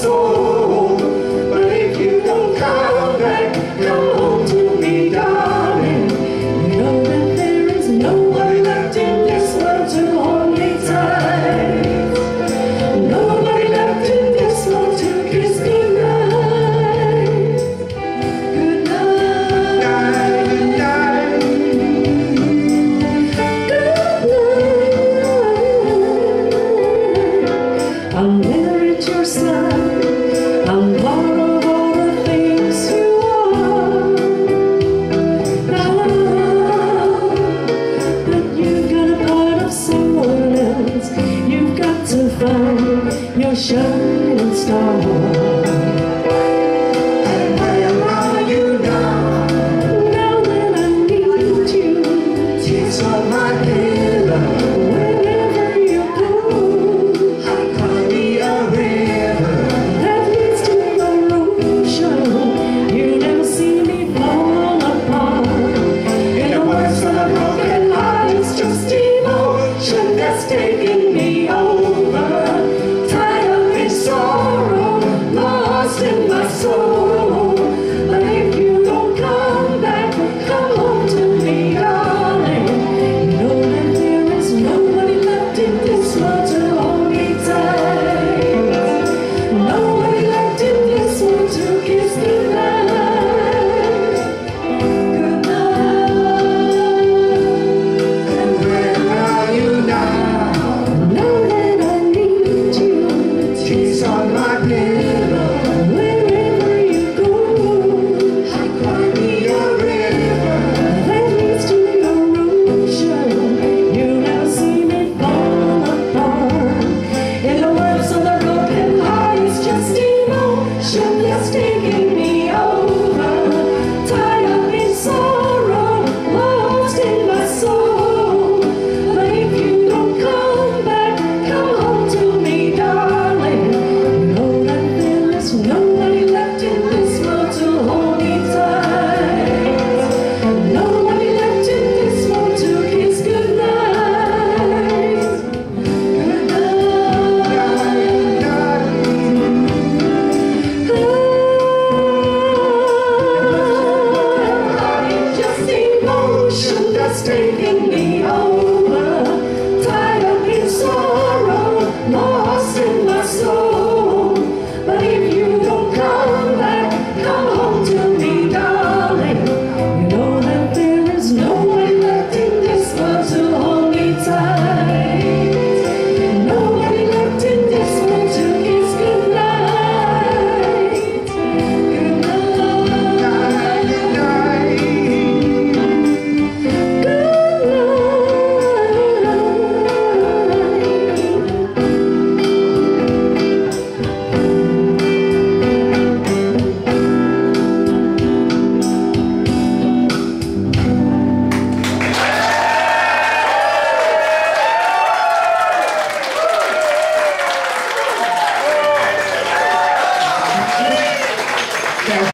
soul. But if you don't come back, come home to me, darling. Know that there is no one left in this world to hold me tight. Nobody left in this world to kiss me goodnight. Good night. Good night. I'll never reach your side. I'm part of all the things you are. But you've got a part of someone else. You've got to find your shining star. And where are you now? Now that I need you, tears on my pillow. Wherever you go, I'll cry me a river that leads to the ocean. You never see me fall apart. In the words of a broken heart, it's just emotion that's taking me over. Tied up in sorrow, lost in my soul. But if you don't come back, come home to me, darling. Know that there is nobody left in this world to hold me tight. Nobody left in this world to kiss me goodnight. Good night. And where are you now? Know that I need you. Tears on my pillow.